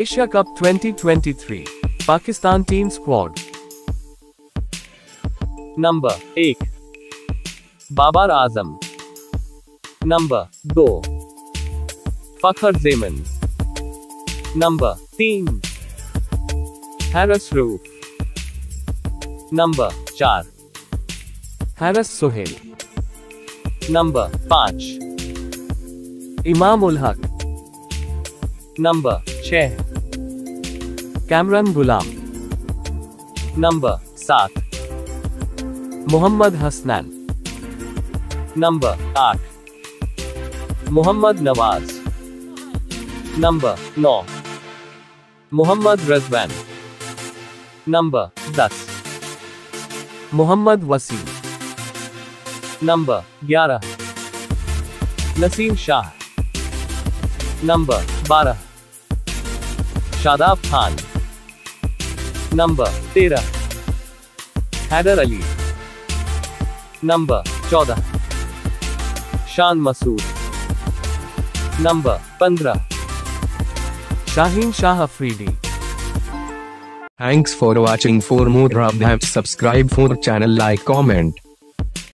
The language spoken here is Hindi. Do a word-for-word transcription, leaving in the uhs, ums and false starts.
Asia Cup twenty twenty-three Pakistan team squad. Number एक बाबर आजम. Number दो फखर ज़ेमन. Number तीन हैरस रूफ. Number चार हैरस सोहेल. Number पाँच इमाम उल हक. Number छह कैमरन गुलाम. Number सात मोहम्मद हसनैन. Number आठ मोहम्मद नवाज. Number नौ मोहम्मद रिजवान. Number दस मोहम्मद वसीम. Number ग्यारह नसीम शाह. Number बारह शादाब खान. Number तेरह हैदर अली. Number चौदह शान मसूद. Number पंद्रह Shaheen Shah Afridi. Thanks for watching. For more updates, subscribe for channel, like, comment.